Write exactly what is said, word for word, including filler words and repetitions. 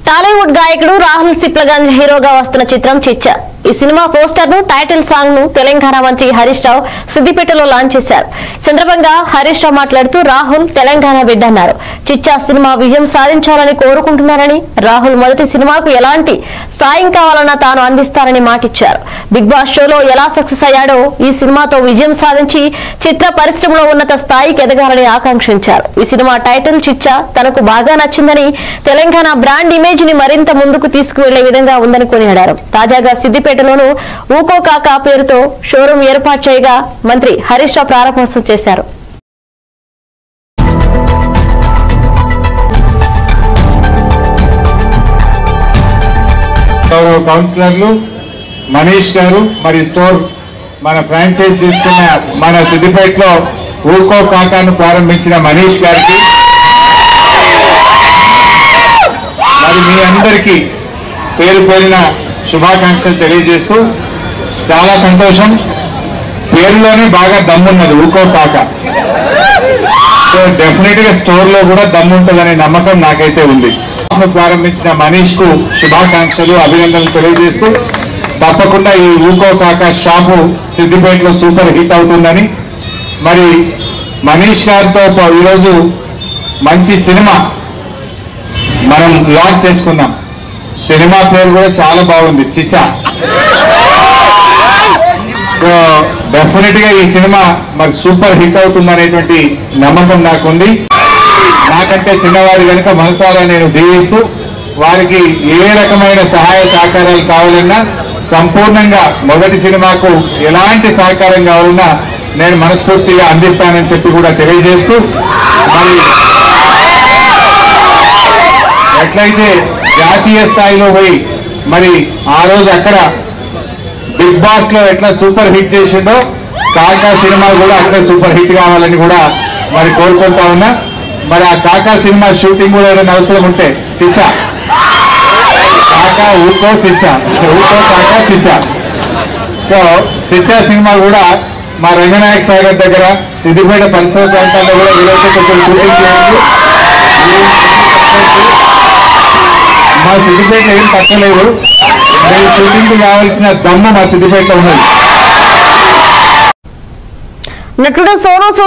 టాలీవుడ్ గాయకుడు రాహుల్ సిప్లగంజ్ హీరోగా వస్తున్న చిత్రం చిచ్చా. ఈ సినిమా పోస్టర్ ను టైటిల్ సాంగ్ ను తెలంగాణ మంత్రి హరీష్ రావు సిద్దిపేటలో లాంచ్ చేశారు. సందర్భంగా హరీష్ రావు మాట్లాడుతూ రాహుల్ తెలంగాణ బిడ్డ అన్నారు. చిచ్చా సినిమా విజయం సాధించాలని కోరుకుంటున్నారని, రాహుల్ మొదటి సినిమాకు ఎలాంటి సాయం కావాలన్నా తాను అందిస్తారని మాటిచ్చారు. బిగ్ బాస్ షోలో ఎలా సక్సెస్ అయ్యాడో ఈ సినిమాతో విజయం సాధించి చిత్ర పరిశ్రమలో ఉన్నత స్థాయికి ఎదగాలని ఆకాంక్షించారు. ఈ సినిమా టైటిల్ చిచ్చా తనకు బాగా నచ్చిందని, తెలంగాణ బ్రాండ్ ఇమేజ్ ని మరింత ముందుకు తీసుకువెళ్లే విధంగా ఉందని కొనియాడారు. తాజాగా సిద్దిపేట ఊకో కాకా పేరుతో షోరూం ఏర్పాటు చేయగా మంత్రి హరీష్ రావు ప్రారంభోత్సవం చేశారు. కౌన్సిలర్లు మనీష్ గారు మరి స్టోర్ మన ఫ్రాంచైజ్ తీసుకున్న మన సిద్దిపేటలో ఊకో కాకాను ప్రారంభించిన మనీష్ గారికి మరి మీ అందరికీ పేరు పేరిన శుభాకాంక్షలు తెలియజేస్తూ చాలా సంతోషం. పేరులోనే బాగా దమ్మున్నది ఊకో కాక. సో డెఫినెట్ గా స్టోర్ లో కూడా దమ్ముంటుందనే నమ్మకం నాకైతే ఉంది. ప్రారంభించిన మనీష్ కు శుభాకాంక్షలు, అభినందనలు తెలియజేస్తూ తప్పకుండా ఈ ఊకో కాక షాపు సిద్దిపేటలో సూపర్ హిట్ అవుతుందని, మరి మనీష్ గారితో ఈరోజు మంచి సినిమా మనం లాంచ్ చేసుకున్నాం. సినిమా పేరు కూడా చాలా బాగుంది, చిచ్చా. సో డెఫినెట్ గా ఈ సినిమా మరి సూపర్ హిట్ అవుతుంది అనేటువంటి నమ్మకం నాకుంది. నాకంటే చిన్నవారి కనుక మనసారా నేను దీవిస్తూ వారికి ఏ రకమైన సహాయ సహకారాలు కావాలన్నా సంపూర్ణంగా మొదటి సినిమాకు ఎలాంటి సహకారం కావాలన్నా నేను మనస్ఫూర్తిగా అందిస్తానని చెప్పి కూడా తెలియజేస్తూ, మరి ఎట్లయితే జాతీయ స్థాయిలో పోయి మరి ఆ రోజు అక్కడ బిగ్ బాస్ లో ఎట్లా సూపర్ హిట్ చేసిండో కాకా సినిమా కూడా అక్కడ సూపర్ హిట్ కావాలని కూడా మరి కోరుకుంటా ఉన్నా. మరి ఆ కాకా సినిమా షూటింగ్ కూడా ఏదైనా అవసరం ఉంటే చిచ్చా కాకా ఊకో చిచ్చా ఊకో కాకా చిచ్చా. సో చిచ్చా సినిమా కూడా మా రంగనాయక సాగర్ దగ్గర సిద్దిపేట పరిసర ప్రాంతాల్లో కూడా ఈరోజు కొంచెం షూటింగ్ చేయండి. మా సిద్దిపేట ఏం తక్కలేదు, మీరు షూటింగ్ కి కావాల్సిన దమ్ము మా సిద్దిపేటలో ఉన్నది. నటుడు సోను